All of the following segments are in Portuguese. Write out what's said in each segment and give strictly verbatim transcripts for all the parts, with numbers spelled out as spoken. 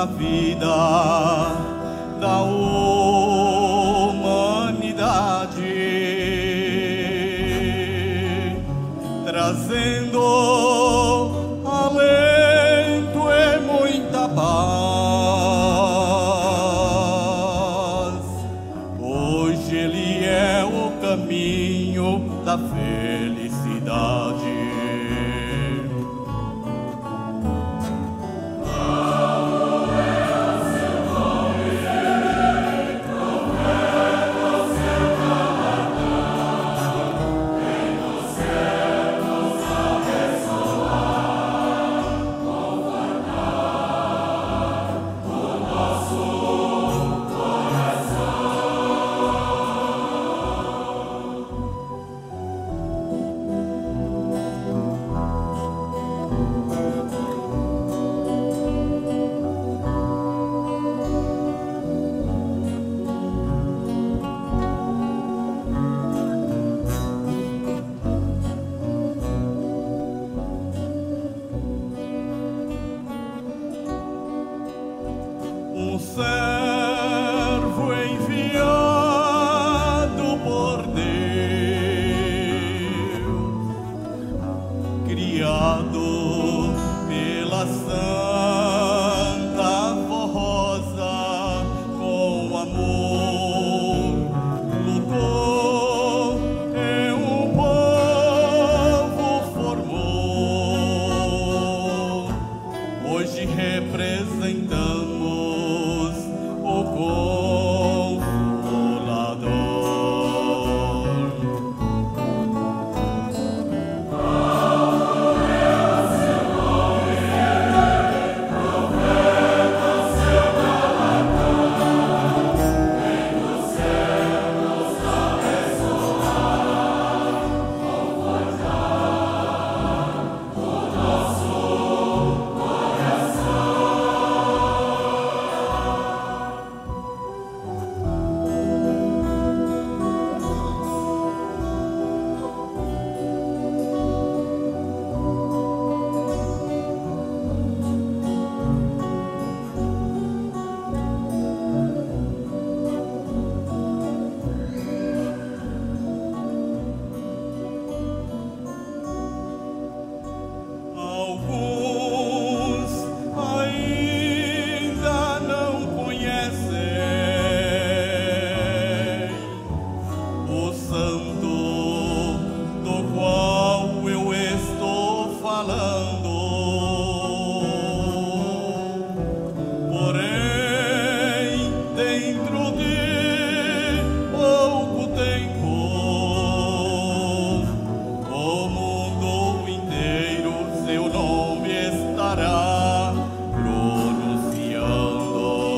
pra vida da humanidade, trazendo alento e muita paz. Hoje ele é o caminho da felicidade. Um servo enviado por Deus, criado pela Santa Rosa, com amor lutou e um povo formou. Hoje representamos o Consolador. Qual é o seu nome? Profeta seu galardão, vem do céu nos abençoar, confortar o nosso coração. Alguns ainda não conhecem o santo do qual eu estou falando. Porém, dentro de pouco tempo, o mundo inteiro seu nome estará pronunciando.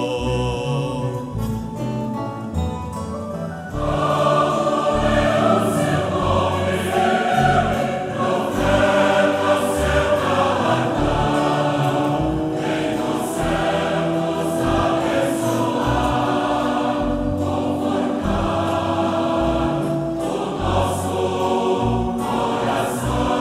Qual é o seu nome? Profeta seu galardão, vem do céu nos abençoar, confortar o nosso coração.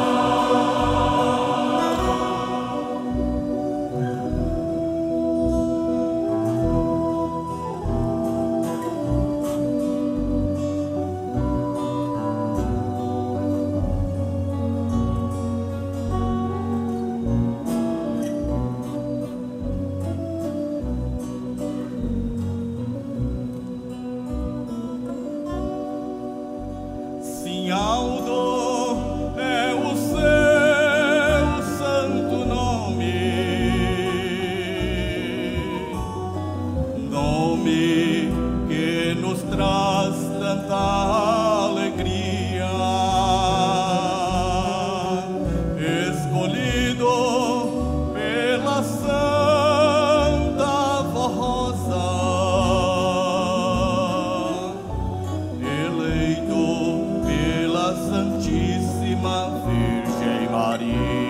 Sim, Aldo é o seu santo nome, nome que nos traz tanta alegria, escolhido pela Santa Rosa, eleito pela Santíssima Virgem Maria.